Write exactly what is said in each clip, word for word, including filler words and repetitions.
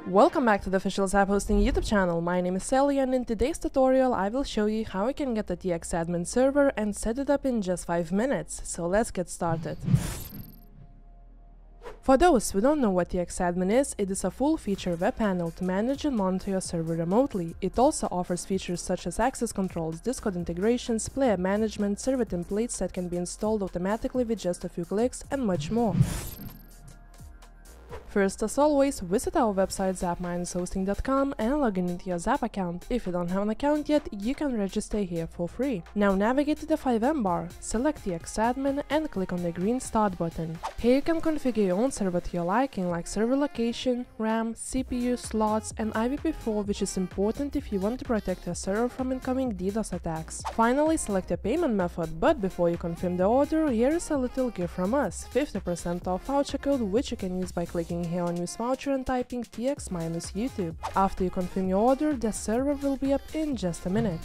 Welcome back to the official ZAP-Hosting YouTube channel. My name is Sally, and in today's tutorial I will show you how you can get the txAdmin server and set it up in just five minutes. So let's get started. For those who don't know what txAdmin is, it is a full-feature web panel to manage and monitor your server remotely. It also offers features such as access controls, Discord integrations, player management, server templates that can be installed automatically with just a few clicks, and much more. First, as always, visit our website zap dash hosting dot com and log in into your Zap account. If you don't have an account yet, you can register here for free. Now navigate to the FiveM bar, select txAdmin and click on the green Start button. Here you can configure your own server to your liking, like server location, RAM, C P U, slots and I P v four, which is important if you want to protect your server from incoming DDoS attacks. Finally, select your payment method, but before you confirm the order, here is a little gift from us, fifty percent off voucher code, which you can use by clicking here on use voucher and typing T X minus YouTube. After you confirm your order, the server will be up in just a minute.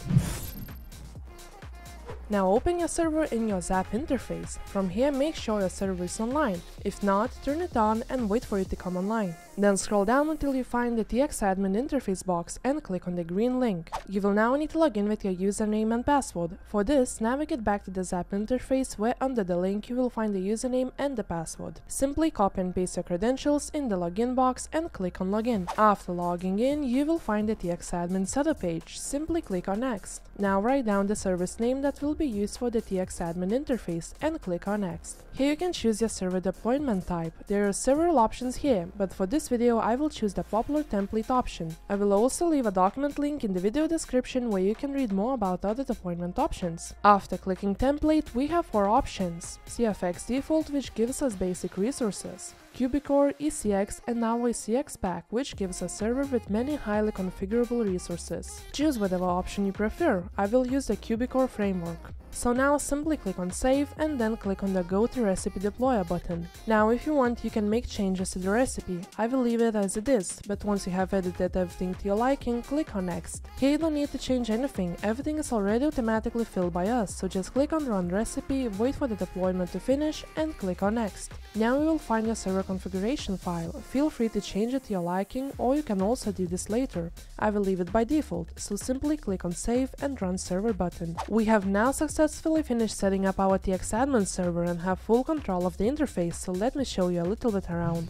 Now open your server in your Zap interface. From here, make sure your server is online. If not, turn it on and wait for it to come online. Then scroll down until you find the txAdmin interface box and click on the green link. You will now need to log in with your username and password. For this, navigate back to the Zap interface, where under the link you will find the username and the password. Simply copy and paste your credentials in the login box and click on login. After logging in, you will find the txAdmin setup page. Simply click on next. Now write down the service name that will be used for the txAdmin interface and click on next. Here you can choose your server deployment type. There are several options here, but for this video I will choose the popular template option. I will also leave a document link in the video description where you can read more about other deployment options. After clicking template, we have four options: C F X default, which gives us basic resources, Cubicore, E C X and now E C X pack, which gives a server with many highly configurable resources. Choose whatever option you prefer. I will use the Cubicore framework. So now simply click on Save and then click on the Go to Recipe Deployer button. Now if you want, you can make changes to the recipe. I will leave it as it is, but once you have edited everything to your liking, click on Next. Here you don't need to change anything, everything is already automatically filled by us, so just click on Run Recipe, wait for the deployment to finish and click on Next. Now you will find your server configuration file. Feel free to change it to your liking, or you can also do this later. I will leave it by default, so simply click on Save and Run Server button. We have now successfully finished setting up our txAdmin server and have full control of the interface, so let me show you a little bit around.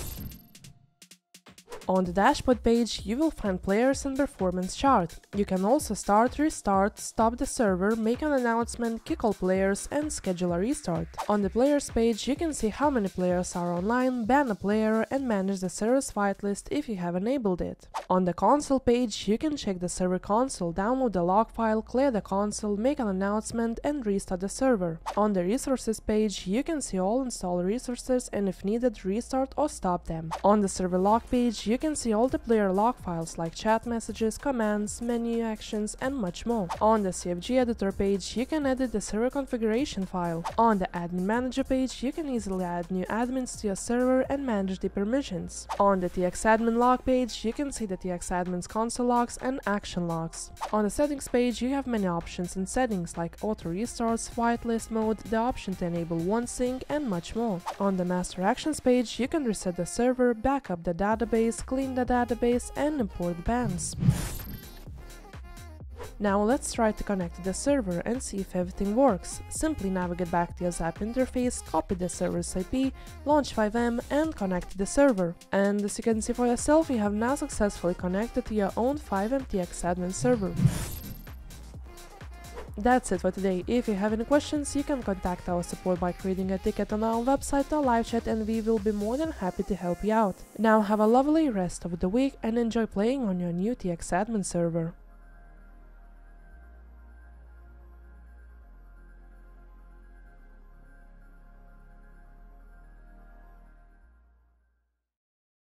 On the dashboard page, you will find players and performance chart. You can also start, restart, stop the server, make an announcement, kick all players and schedule a restart. On the players page, you can see how many players are online, ban a player and manage the server's whitelist if you have enabled it. On the console page, you can check the server console, download the log file, clear the console, make an announcement and restart the server. On the resources page, you can see all installed resources and if needed, restart or stop them. On the server log page, you You can see all the player log files like chat messages, commands, menu actions and much more. On the C F G editor page, you can edit the server configuration file. On the admin manager page, you can easily add new admins to your server and manage the permissions. On the txAdmin log page, you can see the txAdmin's console logs and action logs. On the settings page, you have many options in settings like auto restarts, whitelist mode, the option to enable one sync and much more. On the master actions page, you can reset the server, back up the database, clean the database and import bans. Now let's try to connect to the server and see if everything works. Simply navigate back to your Zap interface, copy the server's I P, launch FiveM and connect to the server. And as you can see for yourself, you have now successfully connected to your own FiveM txAdmin server. That's it for today. If you have any questions, you can contact our support by creating a ticket on our website or live chat and we will be more than happy to help you out. Now have a lovely rest of the week and enjoy playing on your new txAdmin server.